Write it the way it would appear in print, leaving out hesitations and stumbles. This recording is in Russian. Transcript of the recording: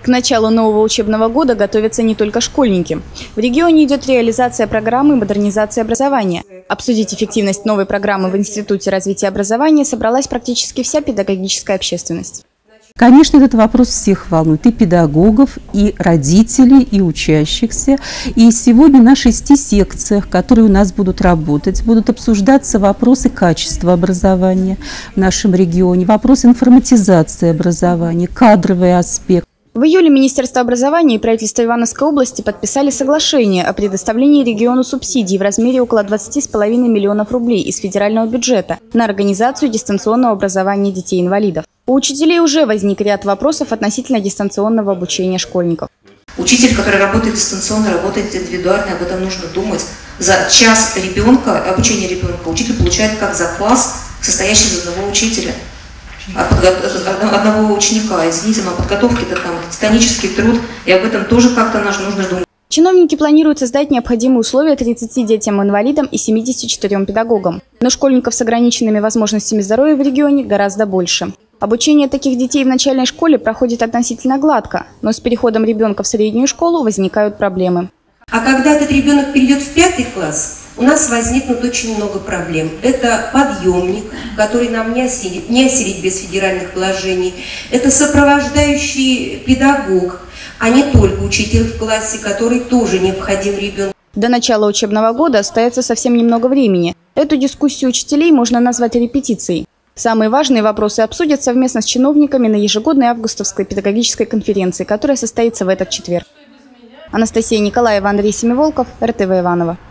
началу нового учебного года готовятся не только школьники. В регионе идет реализация программы модернизации образования. Обсудить эффективность новой программы в Институте развития образования собралась практически вся педагогическая общественность. Конечно, этот вопрос всех волнует, и педагогов, и родителей, и учащихся. И сегодня на 6 секциях, которые у нас будут работать, будут обсуждаться вопросы качества образования в нашем регионе, вопросы информатизации образования, кадровый аспект. В июле Министерство образования и правительство Ивановской области подписали соглашение о предоставлении региону субсидий в размере около 20,5 миллионов рублей из федерального бюджета на организацию дистанционного образования детей-инвалидов. У учителей уже возник ряд вопросов относительно дистанционного обучения школьников. Учитель, который работает дистанционно, работает индивидуально, об этом нужно думать. За час ребенка, обучения ребенка, учитель получает как за класс, состоящий из одного учителя, одного ученика. Извините, но подготовки это там титанический труд, и об этом тоже как-то нужно думать. Чиновники планируют создать необходимые условия 30 детям-инвалидам и 74 педагогам. Но школьников с ограниченными возможностями здоровья в регионе гораздо больше. Обучение таких детей в начальной школе проходит относительно гладко, но с переходом ребенка в среднюю школу возникают проблемы. А когда этот ребенок перейдет в 5 класс, у нас возникнут очень много проблем. Это подъемник, который нам не осилить без федеральных вложений. Это сопровождающий педагог, а не только учитель в классе, который тоже необходим ребенку. До начала учебного года остается совсем немного времени. Эту дискуссию учителей можно назвать репетицией. Самые важные вопросы обсудят совместно с чиновниками на ежегодной августовской педагогической конференции, которая состоится в этот четверг. Анастасия Николаева, Андрей Семиволков, РТВ Иваново.